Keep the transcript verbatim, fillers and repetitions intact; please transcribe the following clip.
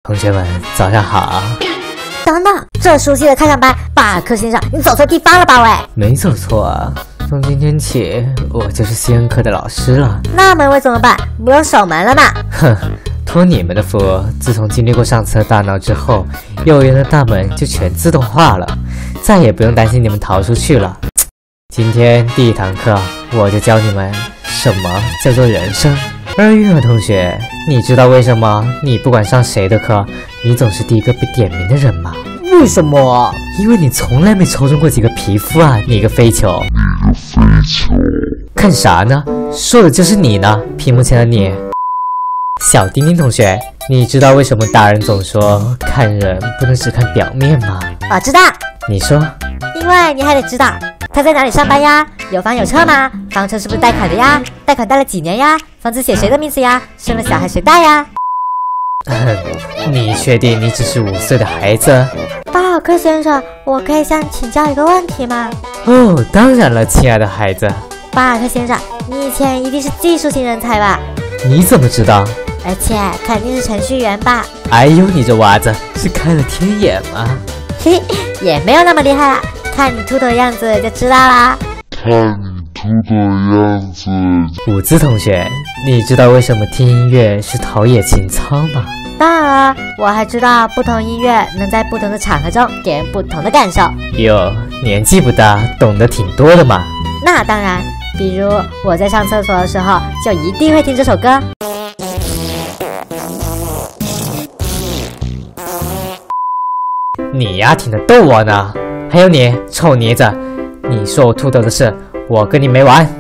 同学们早上好。 等等，这熟悉的开场白，巴克先生，你走错地方了吧？喂， 没走错啊，从今天起我就是西恩课的老师了。 那门卫怎么办？不用守门了吗？ 哼，托你们的福，自从经历过上次的大闹之后，幼儿园的大门就全自动化了，再也不用担心你们逃出去了。今天第一堂课，我就教你们什么叫做人生。而玉儿同学，你知道为什么你不管上谁的课，你总是第一个被点名的人吗？ 为什么？ 因为你从来没抽中过几个皮肤啊，你个飞球！ 你个飞球！ 看啥呢？说的就是你呢，屏幕前的你。小丁丁同学，你知道为什么大人总说看人不能只看表面吗？ 我知道， 你说。 因为你还得知道他在哪里上班呀，有房有车吗？房车是不是贷款的呀？贷款贷了几年呀？房子写谁的名字呀？生了小孩谁带呀？ 你确定你只是五岁的孩子？ 巴尔克先生，我可以向你请教一个问题吗？ 哦，当然了，亲爱的孩子。 巴尔克先生，你以前一定是技术型人才吧？ 你怎么知道？ 而且肯定是程序员吧？ 哎呦，你这娃子是开了天眼吗？ 嘿，也没有那么厉害啦，看你秃头的样子就知道啦。 看你秃头的样子。 伍兹同学，你知道为什么听音乐是陶冶情操吗？ 当然了，我还知道不同音乐能在不同的场合中给人不同的感受。 哟，年纪不大，懂得挺多的嘛。 那当然，比如我在上厕所的时候，就一定会听这首歌。 你呀，挺得逗我呢。还有你，臭妮子，你说我秃头的事，我跟你没完。